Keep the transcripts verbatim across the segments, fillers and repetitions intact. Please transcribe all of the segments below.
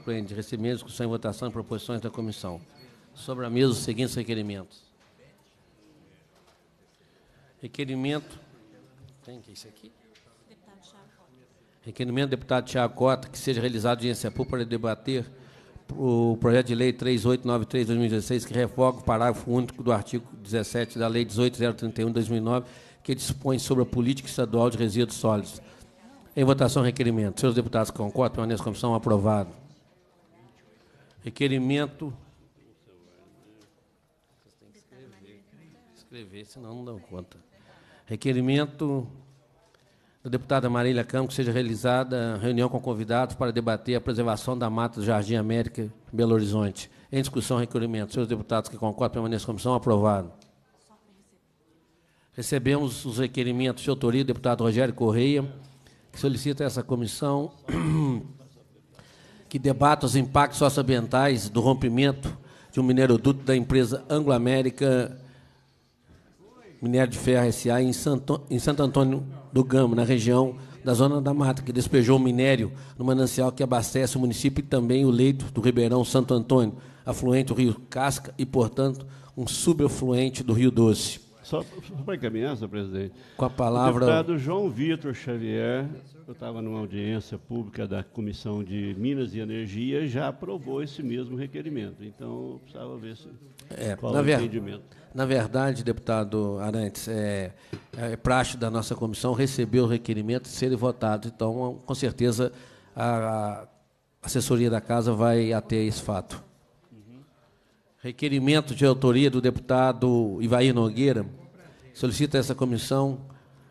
suplente. Recebimento, discussão e votação de proposições da comissão. Sobre a mesa, os seguintes requerimentos. Requerimento... Tem que é isso aqui? Requerimento do deputado Thiago Cota que seja realizada audiência pública para debater o projeto de lei três mil oitocentos e noventa e três de dois mil e dezesseis, que revoga o parágrafo único do artigo dezessete da Lei dezoito mil trinta e um de dois mil e nove, que dispõe sobre a política estadual de resíduos sólidos. Em votação, requerimento. Senhores deputados que concordam, permaneçam na comissão. Aprovado. Requerimento... Tem que escrever, escrever, senão não dão conta. Requerimento da deputada Marília Campos que seja realizada reunião com convidados para debater a preservação da mata do Jardim América, em Belo Horizonte. Em discussão, requerimento. Senhores deputados que concordam, permaneçam na comissão. Aprovado. Recebemos os requerimentos de autoria do deputado Rogério Correia, que solicita a essa comissão que debata os impactos socioambientais do rompimento de um mineroduto da empresa Anglo-América Minério de Ferro S A em Santo, em Santo Antônio do Gama, na região da Zona da Mata, que despejou o minério no manancial que abastece o município e também o leito do Ribeirão Santo Antônio, afluente do Rio Casca e, portanto, um subafluente do Rio Doce. Só para encaminhar, senhor presidente. Com a palavra... O deputado João Vitor Xavier, eu estava numa audiência pública da Comissão de Minas e Energia, já aprovou esse mesmo requerimento. Então, eu precisava ver se, é, qual na é o ver, entendimento. Na verdade, deputado Arantes, é, é praxe da nossa comissão receber o requerimento e ser votado. Então, com certeza, a, a assessoria da Casa vai ater esse fato. Uhum. Requerimento de autoria do deputado Ivair Nogueira, solicita essa comissão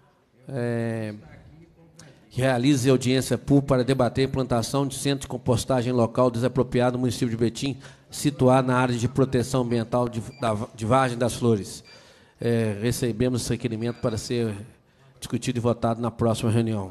é, que realize audiência pública para debater a implantação de centro de compostagem local desapropriado no município de Betim, situado na área de proteção ambiental de, da, de Vargem das Flores. É, recebemos esse requerimento para ser discutido e votado na próxima reunião.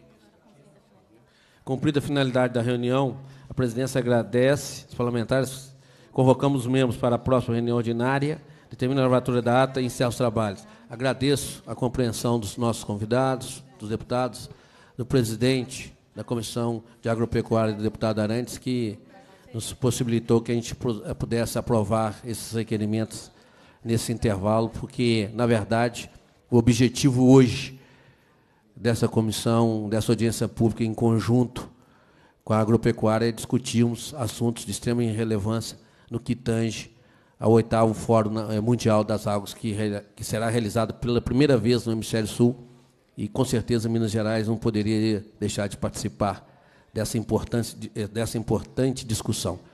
Cumprida a finalidade da reunião, a presidência agradece os parlamentares, convocamos os membros para a próxima reunião ordinária, determina a gravatura da ata e encerra os trabalhos. Agradeço a compreensão dos nossos convidados, dos deputados, do presidente da Comissão de Agropecuária, do deputado Arantes, que nos possibilitou que a gente pudesse aprovar esses requerimentos nesse intervalo, porque, na verdade, o objetivo hoje dessa comissão, dessa audiência pública em conjunto com a agropecuária, é discutirmos assuntos de extrema relevância no que tange ao oitavo Fórum Mundial das Águas, que, que será realizado pela primeira vez no Hemisfério Sul, e, com certeza, Minas Gerais não poderia deixar de participar dessa importante, dessa importante discussão.